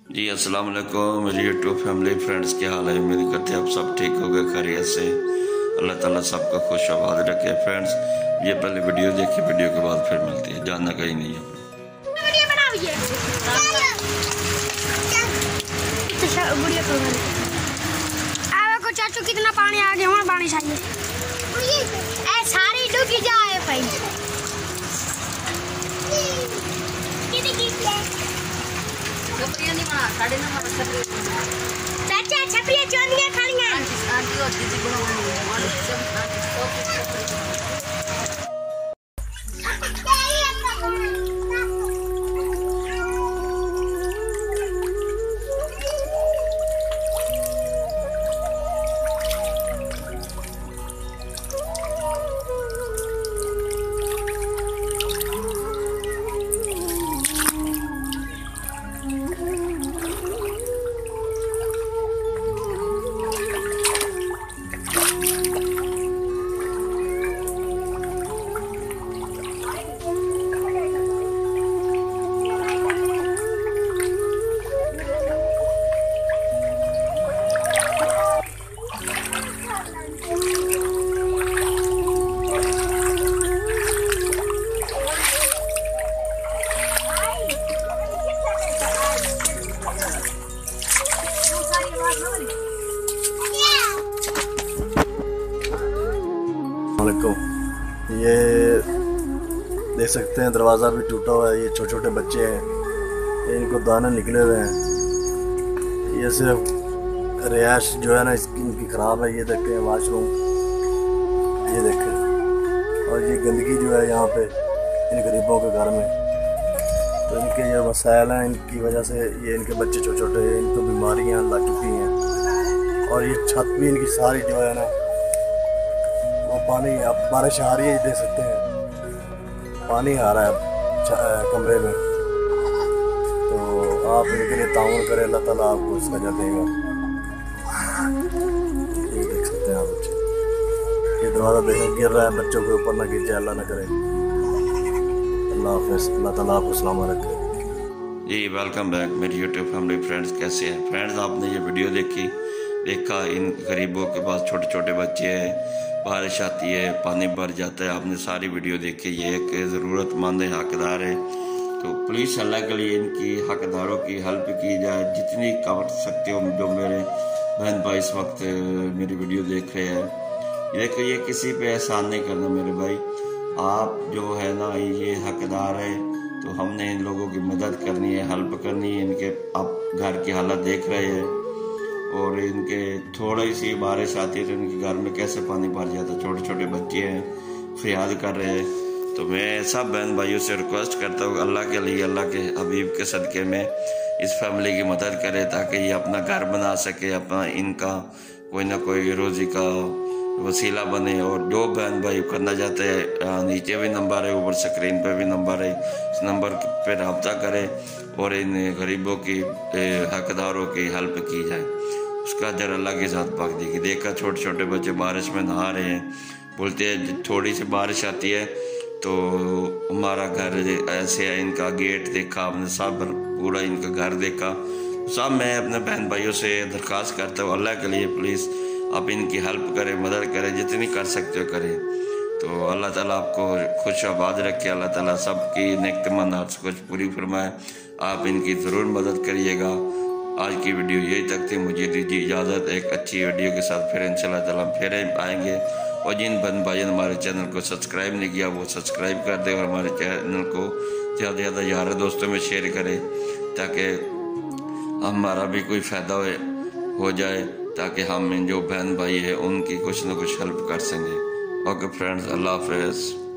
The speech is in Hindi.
जी अस्सलाम वालेकुम मेरी यूट्यूब फैमिली फ्रेंड्स, क्या हाल है। उम्मीद करते हैं आप सब ठीक हो गए, खैरियत से। अल्लाह ताला सबको खुश आबाद रखे। फ्रेंड्स, ये पहले वीडियो देखिए, वीडियो के बाद फिर मिलती है, जानना कहीं नहीं है। चाचू कितना पानी आ गया, पानी चाहिए सारी डूबी जाए भाई। छपरिया चोंदियां खालियां आंटी और दीदी ये देख सकते हैं दरवाज़ा भी टूटा हुआ है। ये छोटे छोटे बच्चे हैं, इनको दाने निकले हुए हैं। ये सिर्फ रिहाइश जो है ना इनकी ख़राब है। ये देखते हैं वाशरूम, ये देखें, और ये गंदगी जो है यहाँ पे इन गरीबों के घर में। तो इनके ये मसाइल हैं, इनकी वजह से ये इनके बच्चे छोटे छोटे हैं, इनको बीमारियाँ लग चुकी हैं। और ये छत भी इनकी सारी जो है ना वो पानी, अब बारिश आ रही है, देख सकते हैं पानी आ रहा है कमरे में। तो आप इनके लिए ताउन करें, अल्लाह ताला आपको इसका सजा देगा। ये देख सकते हैं आप बच्चे, ये दरवाज़ा देखें गिर रहा है, बच्चों के ऊपर ना गिर जाए, अल्लाह ना करे। अल्लाह हाफ़िज़, अल्लाह ताला आपको सलामत रखे। जी वेलकम बैक मेरी यूट्यूब फैमिली फ्रेंड्स, कैसे हैं फ्रेंड्स। आपने ये वीडियो देखा इन गरीबों के पास छोटे छोटे बच्चे हैं, बारिश आती है, पानी भर जाता है। आपने सारी वीडियो देखी। ये एक ज़रूरतमंद हकदार है, तो प्लीज़ अल्लाह के लिए इनकी हकदारों की हेल्प की जाए जितनी कर सकते हो। जो मेरे बहन भाई इस वक्त मेरी वीडियो देख रहे हैं, देखो ये किसी पे एहसान नहीं करना मेरे भाई। आप जो है ना ये हकदार है, तो हमने इन लोगों की मदद करनी है, हेल्प करनी है। इनके आप घर की हालत देख रहे हैं, और इनके थोड़ी सी बारिश आती है तो इनके घर में कैसे पानी भर जाता है। छोटे छोटे बच्चे हैं, फरियाद कर रहे हैं। तो मैं सब बहन भाइयों से रिक्वेस्ट करता हूँ, अल्लाह के लिए, अल्लाह के हबीब के सदक़े में इस फैमिली की मदद करें, ताकि ये अपना घर बना सके, अपना इनका कोई ना कोई रोज़ी का वसीला बने। और जो बहन भाई करना चाहते हैं, नीचे भी नंबर है, ऊपर स्क्रीन पे भी नंबर है, इस नंबर पे रब्ता करें और इन गरीबों की हकदारों की हेल्प की जाए। उसका अजर अल्लाह के साथ पाक देगी। देखा छोटे छोटे बच्चे बारिश में नहा रहे हैं, बोलते हैं थोड़ी सी बारिश आती है तो हमारा घर ऐसे है। इनका गेट देखा आपने, सब पूरा इनका घर देखा। सब मैं अपने बहन भाइयों से दरख्वास्त करता हूँ, अल्लाह के लिए प्लीज़ आप इनकी हेल्प करें, मदद करें, जितनी कर सकते हो करें। तो अल्लाह ताला आपको खुश आबाद रखे, अल्लाह ताला सबकी नेक तमन्नात कुछ पूरी फरमाए। आप इनकी ज़रूर मदद करिएगा। आज की वीडियो यही तक थी, मुझे दीजिए इजाज़त। एक अच्छी वीडियो के साथ फिर इंशाल्लाह ताला फिर आएंगे। और जिन बहन भाई ने हमारे चैनल को सब्सक्राइब नहीं किया वो सब्सक्राइब कर दे, और हमारे चैनल को ज़्यादा से ज़्यादा यार दोस्तों में शेयर करें, ताकि हमारा भी कोई फ़ायदा हो जाए, ताकि हम जो बहन भाई है उनकी कुछ ना कुछ हेल्प कर सकें। ओके फ्रेंड्स, अल्लाह हाफ़िज़।